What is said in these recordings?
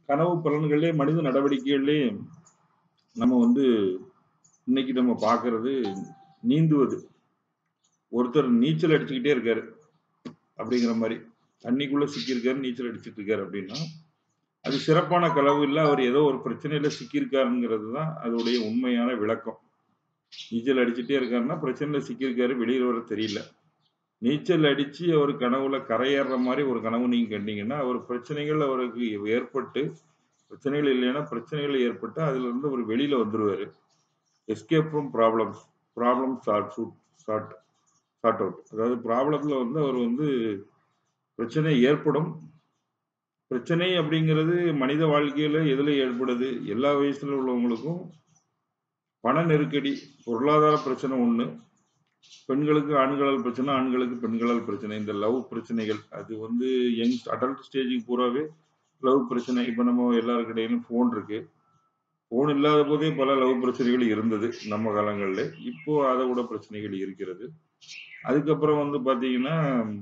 கனவு பலன்களே மனித நடவடிக்கைகளே நம்ம வந்து இன்னைக்கு நம்ம பார்க்கிறது நீந்துவது. ஒருத்தர் நீச்சல் அடிச்சுக்கிட்டே இருக்காரு அப்படிங்கிற மாரி. தண்ணிக்குள்ள சிக்கியிருக்காரு, நீச்சல் அடிச்சுட்டு இருக்காரு அப்படின்னா, அது சிறப்பான கனவு இல்ல. அவர் ஏதோ ஒரு பிரச்சனையில சிக்கியிருக்காருங்கிறது தான் அதோடைய உண்மையான விளக்கம். நீச்சல் அடிச்சுட்டே இருக்காருன்னா, பிரச்சனையில சிக்கியிருக்காரு. வெளியில வர தெரியல. நீச்சல் அடிச்சு அவர் கனவுல கரையேறுற மாரி ஒரு கனவு நீங்க கண்டீங்கன்னா, அவர் பிரச்சனைகள் அவருக்கு ஏற்பட்டு பிரச்சனைகள் இல்லைன்னா, பிரச்சனைகள் ஏற்பட்டு அதிலிருந்து அவரு வெளியில வந்துருவாரு. Escape from problems. Problem sort sort out. அதாவது ப்ராப்ளம்ல வந்து அவர் வந்து பிரச்சனை ஏற்படும். பிரச்சனை அப்படிங்கிறது மனித வாழ்க்கையில எதுல ஏற்படுது? எல்லா வயசுல உள்ளவங்களுக்கும் பண நெருக்கடி, பொருளாதார பிரச்சனை ஒண்ணு. பெண்களுக்கு ஆண்களால் பிரச்சனை, ஆண்களுக்கு பெண்களால் பிரச்சனை. இந்த லவ் பிரச்சனைகள் அது வந்து அடல்ட் ஸ்டேஜ்க்கு பூராவே லவ் பிரச்சனை. இப்ப நம்ம எல்லார்கிட்டயும் ஃபோன் இருக்கு. ஃபோன் இல்லாத போதே பல லவ் பிரச்சனைகள் இருந்தது நம்ம காலங்கள்ல. இப்போ அத விட பிரச்சனைகள் இருக்கிறது. அதுக்கப்புறம் வந்து பார்த்தீங்கன்னா,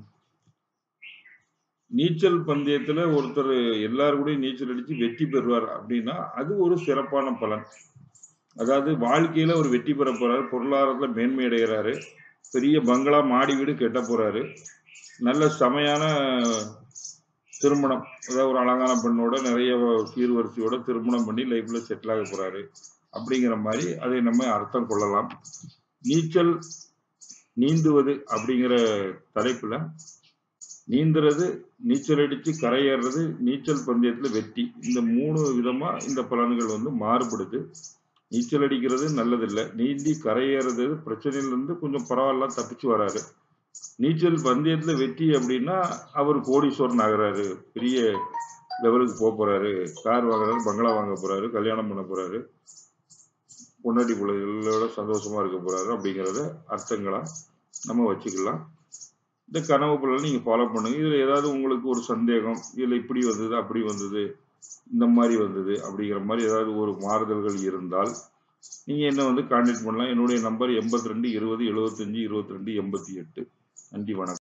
நீச்சல் பந்தயத்துல ஒருத்தர் எல்லார் கூடயும் நீச்சல் அடிச்சு வெற்றி பெறுவார் அப்படின்னா, அது ஒரு சிறப்பான பலன். அதாவது வாழ்க்கையில ஒரு வெற்றி பெற போறாரு. பொருளாதாரத்துல மேன்மை அடைகிறாரு. பெரிய பங்களா, மாடி வீடு கட்டப் போறாரு. நல்ல செமையான திருமணம். அதாவது ஒரு அழகான பெண்ணோட நிறைய சீர்வரிசையோட திருமணம் பண்ணி லைஃப்ல செட்டில் ஆக போறாரு. அப்படிங்கிற மாரி அதை நம்ம அர்த்தம் கொள்ளலாம். நீச்சல், நீந்துவது அப்படிங்கிற தலைப்புல நீந்துறது, நீச்சல் அடிச்சு கரையேறுறது, நீச்சல் பந்தயத்துல வெற்றி. இந்த 3 விதமா இந்த பலன்கள் வந்து மாறுபடுது. நீச்சல் அடிக்கிறது நல்லதில்ல. நீந்தி கரையேறுறது பிரச்சனையிலிருந்து கொஞ்சம் பரவாயில்ல தப்பிச்சு வராரு. நீச்சல் பந்தயத்துல வெற்றி அப்படின்னா, அவர் கோடீஸ்வரன் ஆகுறாரு. பெரிய லெவலுக்கு போறாரு. கார் வாங்குறாரு, பங்களா வாங்க போறாரு, கல்யாணம் பண்ண போறாரு. பொண்டாட்டி பிள்ளைகளோட சந்தோஷமா இருக்க போறாரு அப்படிங்கிறத அர்த்தங்களா நம்ம வச்சுக்கலாம். இந்த கனவு பலனை நீங்க ஃபாலோ பண்ணுங்க. இதுல ஏதாவது உங்களுக்கு ஒரு சந்தேகம், இதுல இப்படி வந்தது, அப்படி வந்தது, இந்த மாரி வந்தது அப்படிங்கிற மாரி ஏதாவது ஒரு மாறுதல்கள் இருந்தால், நீங்க என்ன வந்து கான்டாக்ட் பண்ணலாம். என்னுடைய நம்பர் 82 20 75 22 88. நன்றி, வணக்கம்.